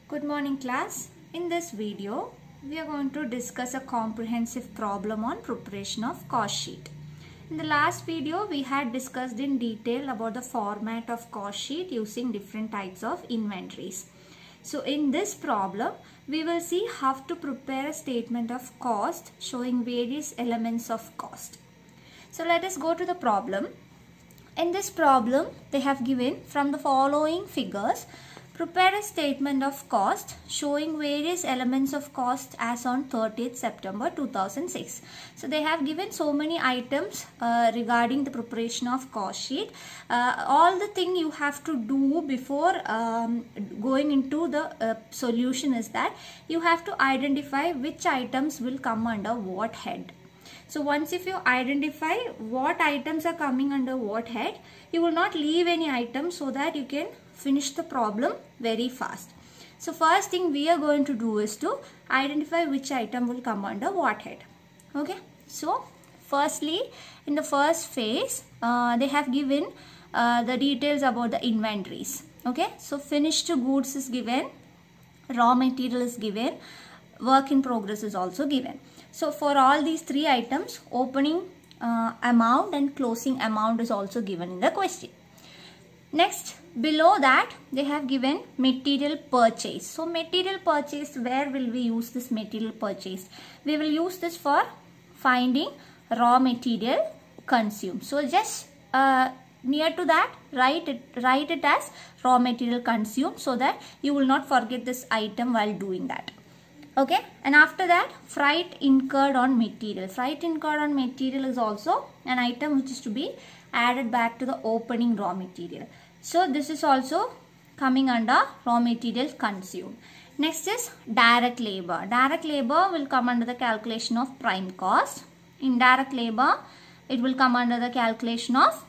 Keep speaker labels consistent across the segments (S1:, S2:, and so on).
S1: Good morning class. In this video, we are going to discuss a comprehensive problem on preparation of cost sheet. In the last video, we had discussed in detail about the format of cost sheet using different types of inventories. So in this problem, we will see how to prepare a statement of cost showing various elements of cost. So let us go to the problem. In this problem, they have given from the following figures, prepare a statement of cost showing various elements of cost as on 30th September 2006. So they have given so many items regarding the preparation of cost sheet. All the thing you have to do before going into the solution is that you have to identify which items will come under what head. So once if you identify what items are coming under what head, you will not leave any item so that you can finish the problem very fast. So first thing we are going to do is to identify which item will come under what head. Okay. So firstly, in the first phase, they have given the details about the inventories. Okay. So finished goods is given, raw material is given, work in progress is also given. So for all these three items, opening amount and closing amount is also given in the question. Next, below that they have given material purchase. So material purchase, where will we use this material purchase? We will use this for finding raw material consumed. So just near to that, write it as raw material consumed so that you will not forget this item while doing that. Okay, and after that, freight incurred on material. Freight incurred on material is also an item which is to be added back to the opening raw material. So this is also coming under raw material consumed. Next is direct labor. Direct labor will come under the calculation of prime cost. In direct labor, it will come under the calculation of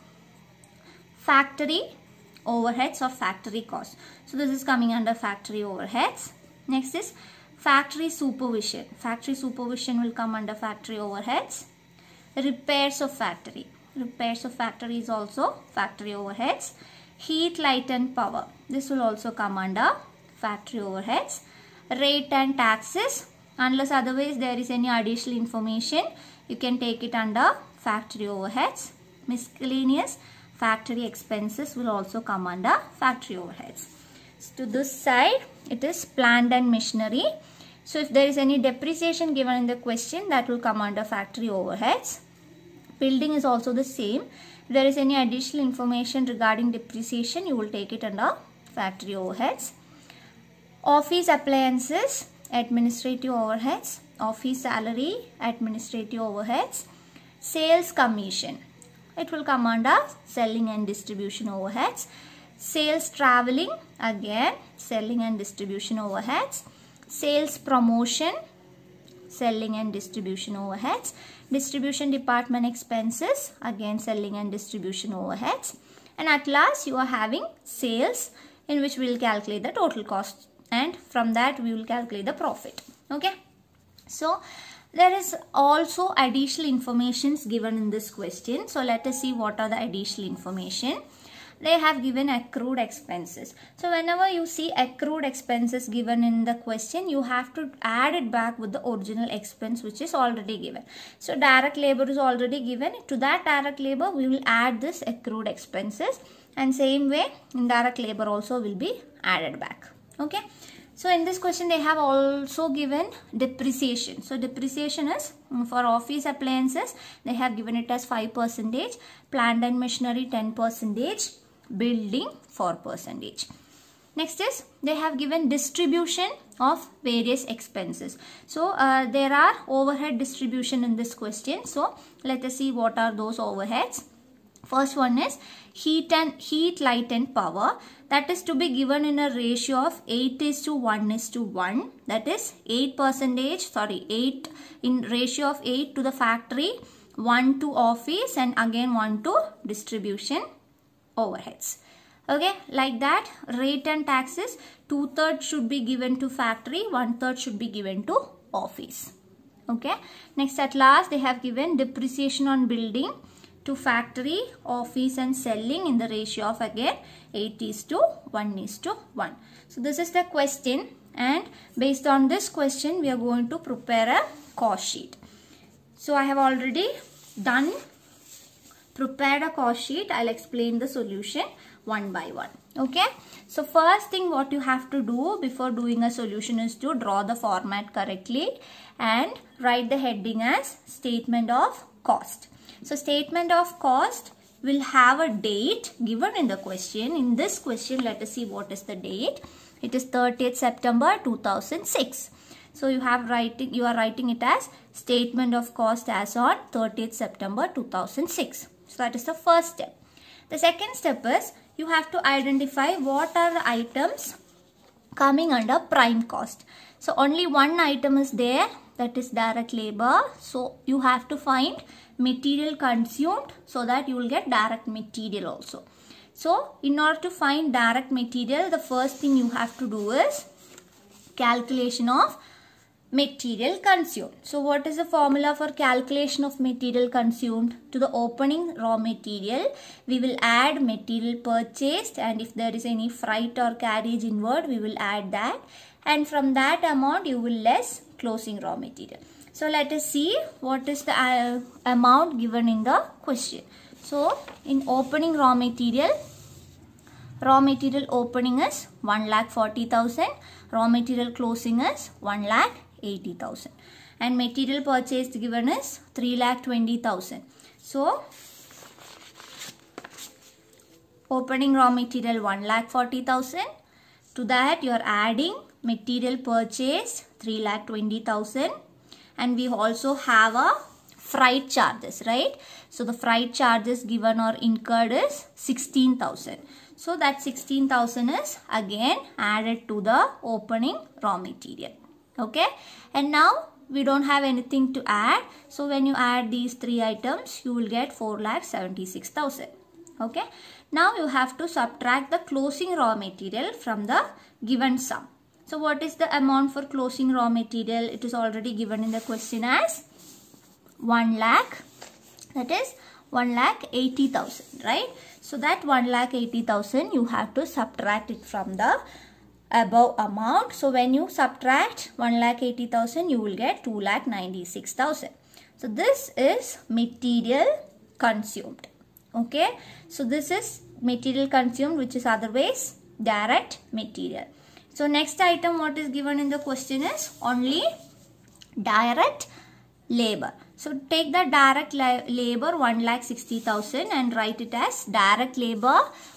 S1: factory overheads or factory cost. So this is coming under factory overheads. Next is factory supervision. Factory supervision will come under factory overheads. Repairs of factory. Repairs of factory is also factory overheads. Heat, light and power. This will also come under factory overheads. Rate and taxes. Unless otherwise there is any additional information, you can take it under factory overheads. Miscellaneous factory expenses will also come under factory overheads. So to this side, it is plant and machinery. So if there is any depreciation given in the question, that will come under factory overheads. Building is also the same. If there is any additional information regarding depreciation, you will take it under factory overheads. Office appliances, administrative overheads. Office salary, administrative overheads. Sales commission, it will come under selling and distribution overheads. Sales traveling, again selling and distribution overheads. Sales promotion, selling and distribution overheads. Distribution department expenses, again selling and distribution overheads. And at last you are having sales, in which we will calculate the total cost, and from that we will calculate the profit. Okay. So there is also additional informations given in this question. So let us see what are the additional information. They have given accrued expenses. So whenever you see accrued expenses given in the question, you have to add it back with the original expense which is already given. So direct labor is already given. To that direct labor, we will add this accrued expenses, and same way indirect labor also will be added back. Okay. So in this question, they have also given depreciation. So depreciation is for office appliances, they have given it as 5%, plant and machinery 10%, building 4%. Next is they have given distribution of various expenses. So there are overhead distribution in this question. So let us see what are those overheads. First one is heat, light and power. That is to be given in a ratio of 8:1:1. That is 8 in ratio of 8 to the factory, 1 to office, and again 1 to distribution overheads. Okay, like that. Rate and taxes, 2/3 should be given to factory, 1/3 should be given to office. Okay. Next, at last they have given depreciation on building to factory, office and selling in the ratio of again 8:1:1. So this is the question. and based on this question we are going to prepare a cost sheet. So I have already prepared a cost sheet. I'll explain the solution one by one. Okay, so first thing what you have to do before doing a solution is to draw the format correctly and write the heading as statement of cost. So statement of cost will have a date given in the question. In this question, let us see what is the date. It is 30th September 2006. So you are writing it as statement of cost as on 30th September 2006. So that is the first step. The second step is you have to identify what are the items coming under prime cost. So only one item is there, that is direct labor. So you have to find material consumed so that you will get direct material also. So in order to find direct material, the first thing you have to do is calculation of material consumed. So what is the formula for calculation of material consumed? To the opening raw material, we will add material purchased, and if there is any freight or carriage inward, we will add that, and from that amount you will less closing raw material. So let us see what is the amount given in the question. So in opening raw material opening is 1,40,000, raw material closing is 1,80,000, and material purchased given is 3,20,000. So opening raw material 1,40,000, to that you are adding material purchased 3,20,000, and we also have a freight charges, right? So the freight charges given or incurred is 16,000. So that 16,000 is again added to the opening raw material. Okay, and now we don't have anything to add. So when you add these three items, you will get 4,76,000. Okay, now you have to subtract the closing raw material from the given sum. So what is the amount for closing raw material? It is already given in the question as 1 lakh, that is 1,80,000, right? So that 1,80,000 you have to subtract it from the above amount. So when you subtract 1,80,000, you will get 2,96,000. So this is material consumed. Okay, so this is material consumed, which is otherwise direct material. So next item what is given in the question is only direct labor. So take the direct labor 1,60,000 and write it as direct labor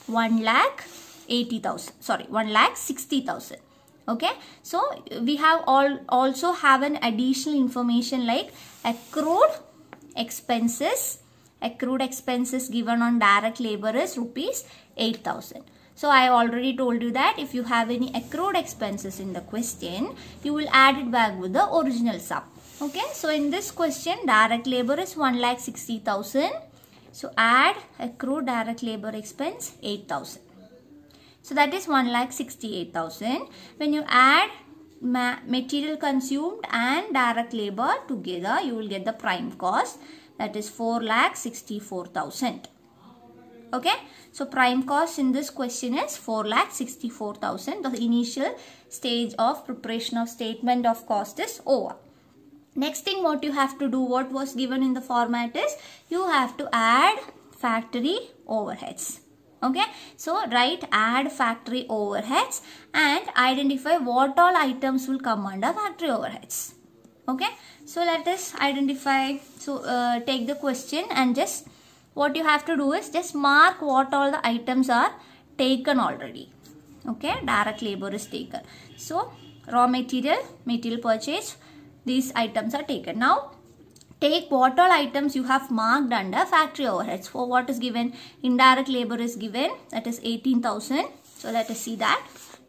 S1: 1,60,000. Okay, so we have also have an additional information like accrued expenses. Accrued expenses given on direct labor is rupees 8,000. So I already told you that if you have any accrued expenses in the question, you will add it back with the original sum. Okay, so in this question, direct labor is 1,60,000. So add accrued direct labor expense 8,000. So that is 1,68,000. When you add material consumed and direct labor together, you will get the prime cost, that is 4,64,000. Okay, so prime cost in this question is 4,64,000. The initial stage of preparation of statement of cost is over. Next thing what you have to do, what was given in the format is you have to add factory overheads. Okay, so write add factory overheads and identify what all items will come under factory overheads. Okay, so let us identify. So take the question and just what you have to do is just mark what all the items are taken already. Okay, direct labor is taken. So raw material, material purchase, these items are taken. Now take what all items you have marked under factory overheads. For what is given, indirect labor is given, that is 18,000. So let us see that.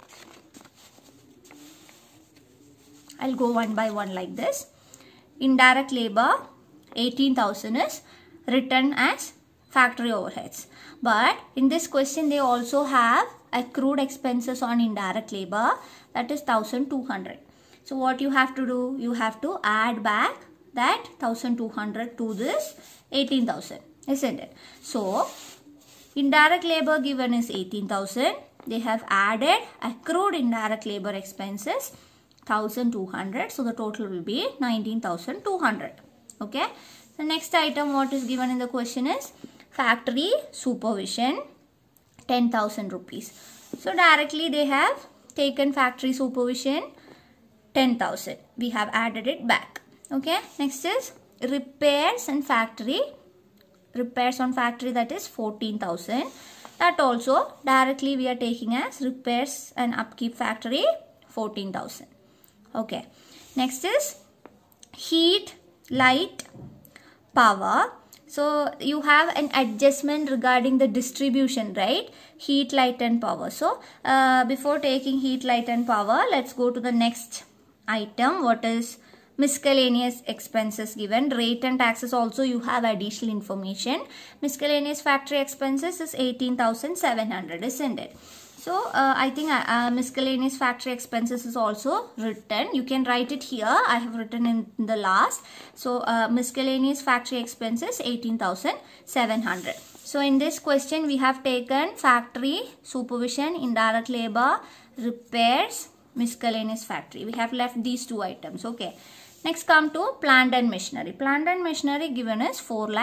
S1: I'll go one by one like this. Indirect labor 18,000 is written as factory overheads. But in this question they also have accrued expenses on indirect labor, that is 1,200. So what you have to do, you have to add back that 1,200 to this 18,000, isn't it? So indirect labor given is 18,000. they have added accrued indirect labor expenses 1200. So the total will be 19,200. Okay. The next item what is given in the question is factory supervision 10,000 rupees. So directly they have taken factory supervision 10,000. We have added it back. Okay. Next is repairs and factory. Repairs on factory, that is 14,000. That also directly we are taking as repairs and upkeep factory 14,000. Okay. Next is heat, light, power. So you have an adjustment regarding the distribution, right? Heat, light and power. So before taking heat, light and power, let's go to the next item. What is miscellaneous expenses given? Rate and taxes also you have additional information. Miscellaneous factory expenses is 18,700, isn't it? So I think miscellaneous factory expenses is also written. You can write it here. I have written in the last. So miscellaneous factory expenses 18,700. So in this question we have taken factory supervision, indirect labor, repairs, miscellaneous factory. We have left these two items. Okay. Next come to plant and machinery. Plant and machinery given is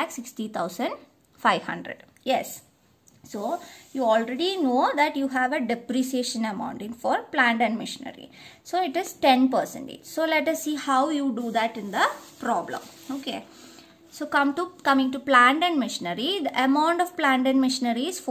S1: 4,60,500. Yes. So you already know that you have a depreciation amount in for plant and machinery. So it is 10%. So let us see how you do that in the problem. Okay. So coming to plant and machinery, the amount of plant and machinery is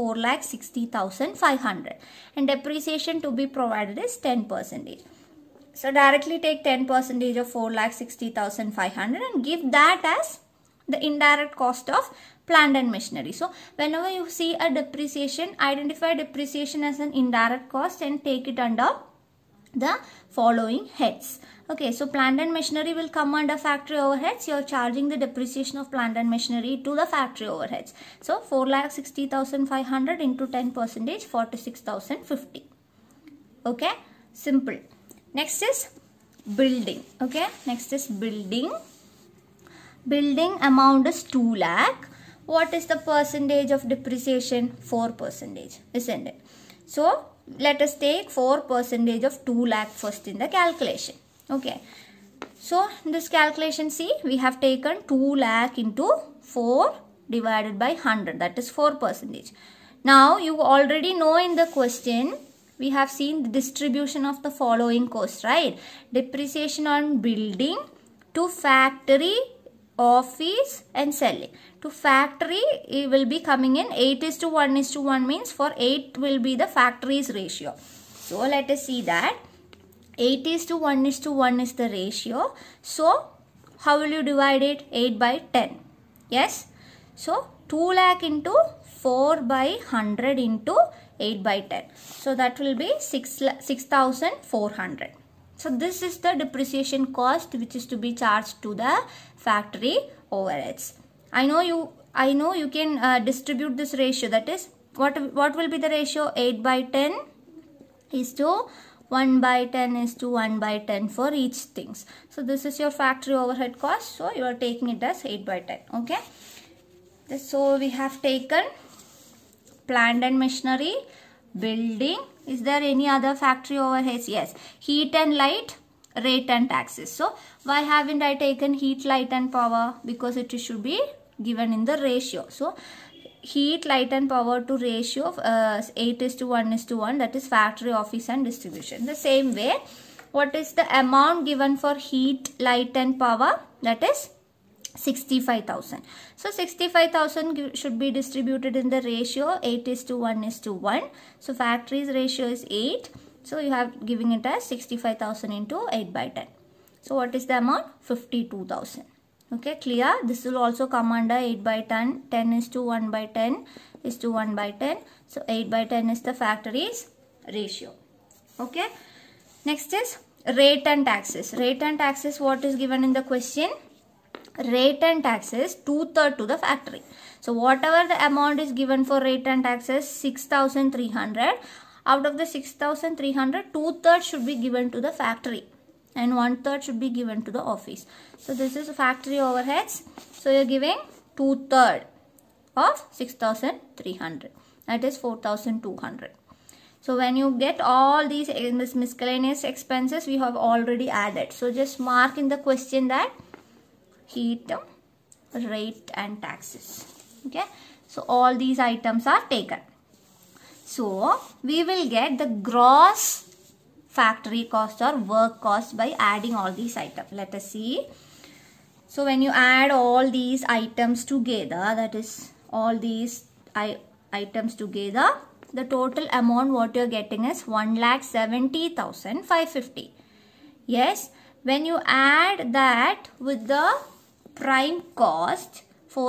S1: 4,60,500 and depreciation to be provided is 10%. So directly take 10% of 4,60,500 and give that as the indirect cost of plant and machinery. So whenever you see a depreciation, identify depreciation as an indirect cost and take it under the following heads. Okay, so plant and machinery will come under factory overheads. You are charging the depreciation of plant and machinery to the factory overheads. So 4,60,500 into 10%, 46,050. Okay, simple. Next is building. Okay, next is building. Building amount is 2 lakh. What is the percentage of depreciation? 4%, isn't it? So let us take 4% of 2 lakh first in the calculation. Okay. So in this calculation, see, we have taken 2 lakh into 4 divided by 100. That is 4%. Now you already know in the question, we have seen the distribution of the following costs, right? Depreciation on building to factory, office and selling. To factory, it will be coming in 8:1:1 means for 8 will be the factory's ratio. So let us see that 8:1:1 is the ratio. So how will you divide it? 8 by 10. Yes. So 2 lakh into 4 by 100 into 8 by 10. So that will be 6,400. So this is the depreciation cost which is to be charged to the factory overheads. I know you can distribute this ratio. That is what will be the ratio? 8 by 10 is to 1 by 10 is to 1 by 10 for each things. So this is your factory overhead cost. So you are taking it as 8 by 10. Okay. So we have taken plant and machinery, building. Is there any other factory overheads? Yes. Heat and light, rate and taxes. So why haven't I taken heat, light and power? Because it should be given in the ratio. So heat, light and power to ratio of 8:1:1, that is factory, office and distribution. The same way, what is the amount given for heat, light and power? That is 65,000. So 65,000 should be distributed in the ratio 8:1:1. So factory's ratio is 8. So you have giving it as 65,000 into 8 by 10. So what is the amount? 52,000. Okay, clear? This will also come under 8 by 10. 10:1 by 10 is to 1 by 10. So 8 by 10 is the factory's ratio. Okay. Next is rate and taxes. Rate and taxes, what is given in the question? Rate and taxes 2/3 to the factory. So whatever the amount is given for rate and taxes, 6,300. Out of the 6,300, 2/3 should be given to the factory and 1/3 should be given to the office. So this is factory overheads. So you are giving 2/3 of 6,300. That is 4,200. So when you get all these miscellaneous expenses, we have already added. So just mark in the question that heat, rate and taxes. Okay. So all these items are taken. So we will get the gross factory cost or work cost by adding all these items. Let us see. So when you add all these items together, that is all these items together, the total amount what you are getting is 1,70,550. Yes, when you add that with the prime cost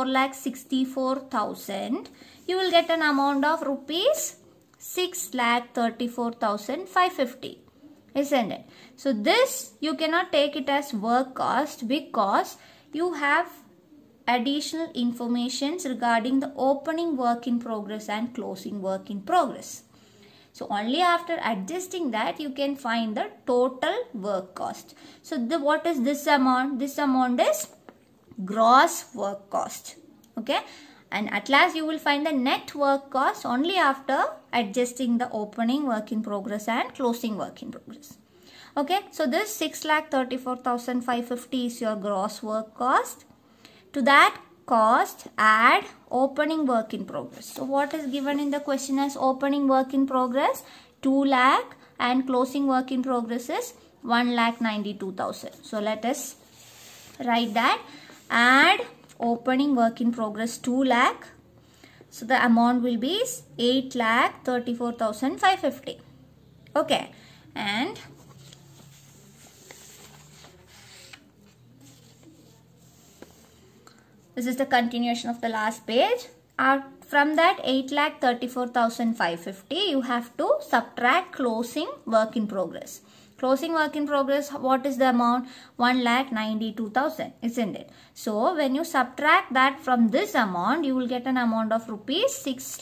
S1: 4,64,000, you will get an amount of rupees 6,34,550, isn't it? So this you cannot take it as work cost because you have additional informations regarding the opening work in progress and closing work in progress. So only after adjusting that you can find the total work cost. So what is this amount? This amount is gross work cost. Okay. And at last you will find the net work cost only after adjusting the opening work in progress and closing work in progress. Okay. So this 6,34,550 is your gross work cost. To that cost, add opening work in progress. So what is given in the question as opening work in progress? 2 lakh and closing work in progress is 1,92,000. So let us write that. Add opening work in progress 2 lakh. So the amount will be 8,34,550. Okay. And this is the continuation of the last page. From that 8,34,550, you have to subtract closing work in progress. Closing work in progress, what is the amount? 1,92,000, isn't it? So when you subtract that from this amount, you will get an amount of rupees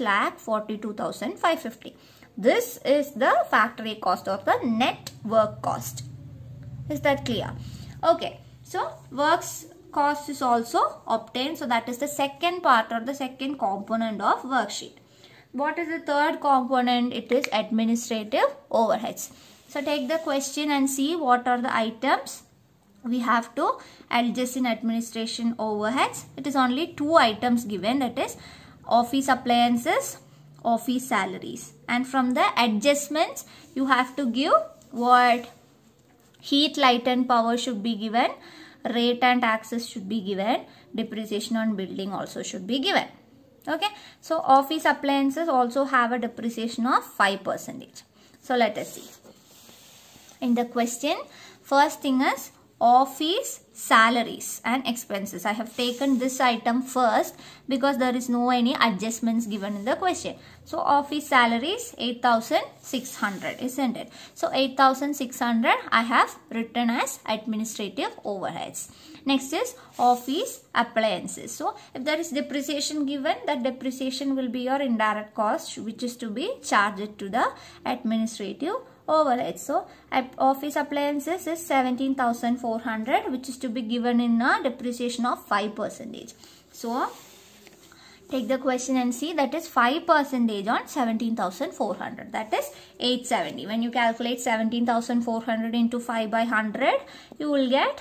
S1: 6,42,550. This is the factory cost or the net work cost. Is that clear? Okay. So works cost is also obtained. So that is the second part or the second component of worksheet. What is the third component? It is administrative overheads. So take the question and see what are the items we have to adjust in administration overheads. It is only 2 items given, that is office appliances, office salaries. And from the adjustments you have to give what? Heat, light and power should be given. Rate and taxes should be given. Depreciation on building also should be given. Okay. So office appliances also have a depreciation of 5%. So let us see. In the question, first thing is office salaries and expenses. I have taken this item first because there is no any adjustments given in the question. So office salaries 8,600, isn't it? So 8,600 I have written as administrative overheads. Next is office appliances. So if there is depreciation given, that depreciation will be your indirect cost which is to be charged to the administrative overhead. So office appliances is 17,400 which is to be given in a depreciation of 5%. So take the question and see, that is 5% on 17,400, that is 870. When you calculate 17,400 into 5 by 100, you will get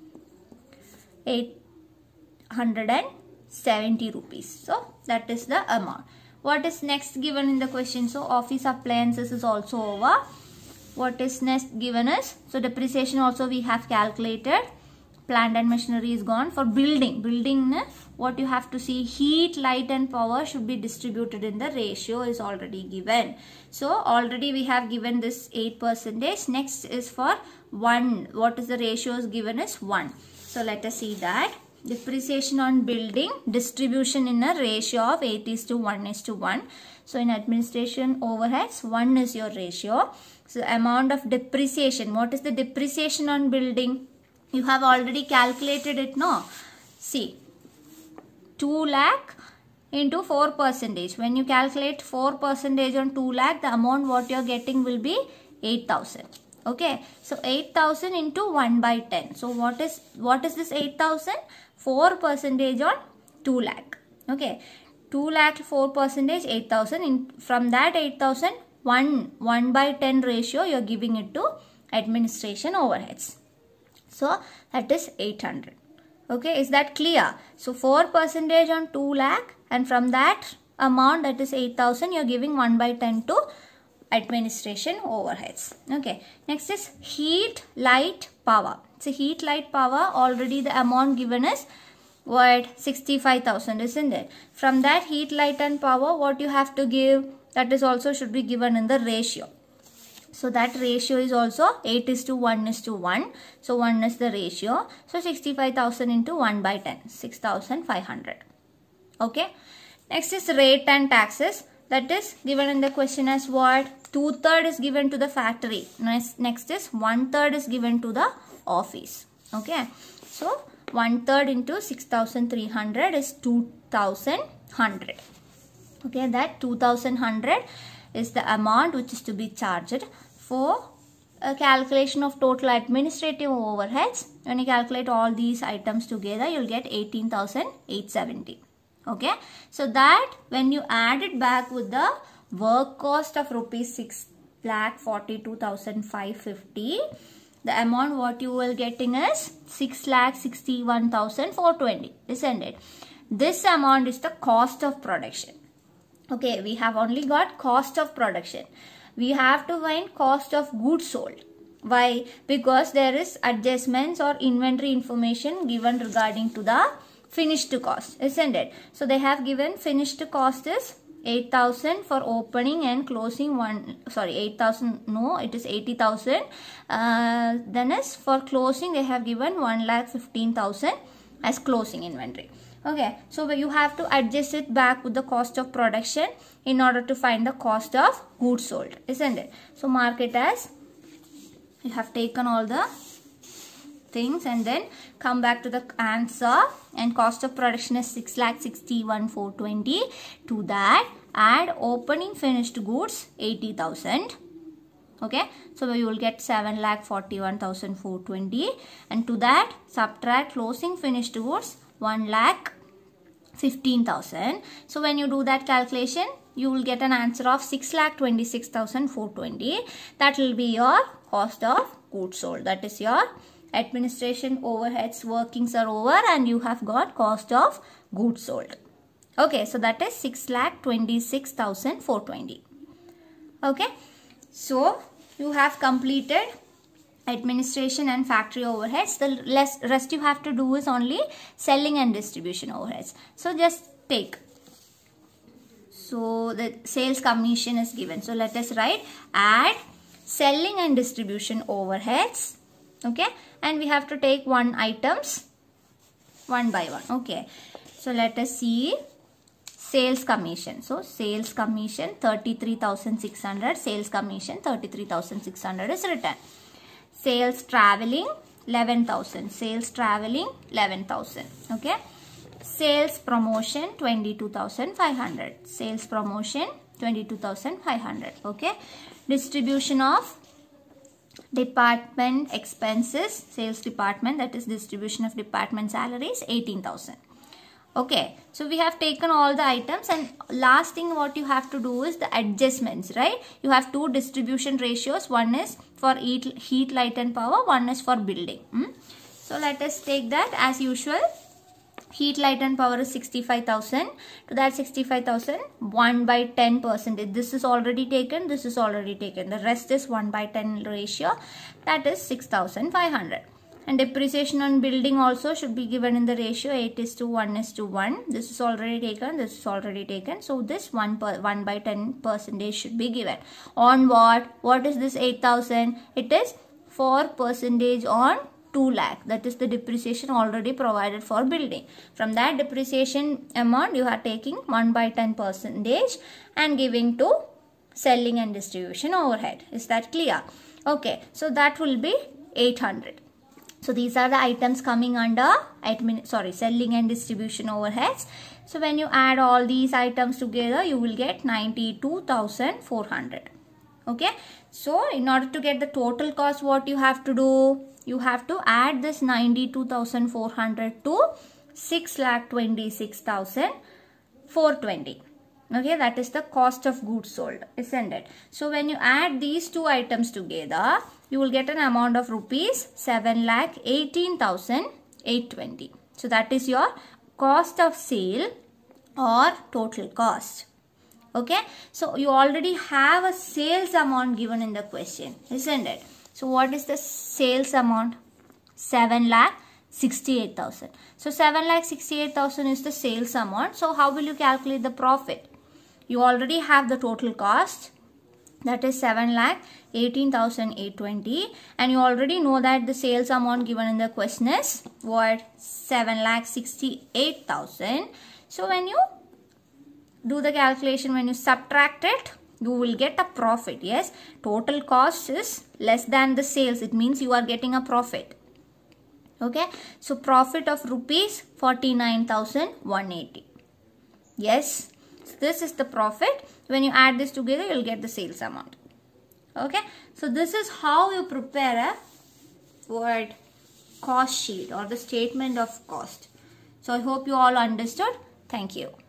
S1: 870 rupees. So that is the amount. What is next given in the question? So office appliances is also over. What is next given is, so depreciation also we have calculated. Plant and machinery is gone. For building, what you have to see, heat, light and power should be distributed in the ratio is already given. So already we have given this 8%. Next is for 1. What is the ratio is given is 1. So let us see that. Depreciation on building, distribution in a ratio of 8:1:1. So in administration overheads, 1 is your ratio. So amount of depreciation, what is the depreciation on building? You have already calculated it, no? See, 2 lakh into 4%. When you calculate 4% on 2 lakh, the amount what you are getting will be 8,000. Okay, so 8,000 into 1 by 10. So what is this 8,000? 4% on 2 lakh. Okay, 2 lakh 4%, 8,000. From that 8,000, 1/10 ratio you are giving it to administration overheads. So that is 800. Okay, is that clear? So 4% on 2 lakh, and from that amount, that is 8,000, you are giving 1/10 to administration overheads. Okay, next is heat, light, power. So heat, light, power, already the amount given is what? 65,000, isn't it? From that heat, light and power, what you have to give, that is also should be given in the ratio. So that ratio is also 8:1:1. So 1 is the ratio. So 65,000 into 1/10, 6,500. Okay. Next is rate and taxes. That is given in the question as what? 2/3 is given to the factory. Next is 1/3 is given to the office. Okay. So 1/3 into 6,300 is 2,100. Okay. That 2,100 is the amount which is to be charged for a calculation of total administrative overheads. When you calculate all these items together, you will get 18,870. Okay. So that when you add it back with the work cost of rupees 6,42,550, the amount what you will getting is 6,61,420, isn't it? This amount is the cost of production. Okay, we have only got cost of production. We have to find cost of goods sold. Why? Because there is adjustments or inventory information given regarding to the finished cost, isn't it? So they have given finished cost is 8,000 for opening and closing 8,000, no, it is 80,000. Then is for closing they have given 1,15,000 as closing inventory. Okay, so you have to adjust it back with the cost of production in order to find the cost of goods sold, isn't it? So mark it as you have taken all the things and then come back to the answer, and cost of production is 6,61,420. To that add opening finished goods 80,000. Okay, so you will get 7,41,420, and to that subtract closing finished goods 1,15,000. So when you do that calculation, you will get an answer of 6,26,420. That will be your cost of goods sold. That is your administration overheads workings are over, and you have got cost of goods sold. Okay, so that is 6,26,420. Okay, so you have completed administration and factory overheads. The rest you have to do is only selling and distribution overheads. So just take. So the sales commission is given. So let us write add selling and distribution overheads. Okay, and we have to take one items one by one. Okay, so let us see sales commission. So sales commission 33,600. Sales commission 33,600 is written. Sales traveling 11,000. Sales traveling 11,000. Okay. Sales promotion 22,500. Sales promotion 22,500. Okay. Distribution of department expenses. Sales department, that is distribution of department salaries 18,000. Okay, so we have taken all the items, and last thing what you have to do is the adjustments, right? You have two distribution ratios. One is for heat, light and power. One is for building. So let us take that as usual. Heat, light and power is 65,000. To that 65,000, 1/10%. This is already taken. This is already taken. The rest is 1/10 ratio. That is 6,500. And depreciation on building also should be given in the ratio 8:1:1. This is already taken. This is already taken. So this 1/10% should be given. On what? What is this 8,000? It is 4% on 2 lakh. That is the depreciation already provided for building. From that depreciation amount, you are taking 1/10% and giving to selling and distribution overhead. Is that clear? Okay. So that will be 800. So these are the items coming under selling and distribution overheads. So when you add all these items together, you will get 92,400. Okay. So in order to get the total cost, what you have to do? You have to add this 92,400 to 6,26,420. Okay, that is the cost of goods sold, isn't it? So when you add these two items together, you will get an amount of rupees 7,18,820. So that is your cost of sale or total cost. Okay, so you already have a sales amount given in the question, isn't it? So what is the sales amount? 7,68,000. So 7,68,000 is the sales amount. So how will you calculate the profit? You already have the total cost, that is 7,18,820, and you already know that the sales amount given in the question is what? 7,68,000. So when you do the calculation, when you subtract it, you will get a profit. Yes, total cost is less than the sales. It means you are getting a profit. Okay, so profit of rupees 49,180. Yes, so this is the profit. When you add this together, you will get the sales amount. Okay, so this is how you prepare a word cost sheet or the statement of cost. So I hope you all understood. Thank you.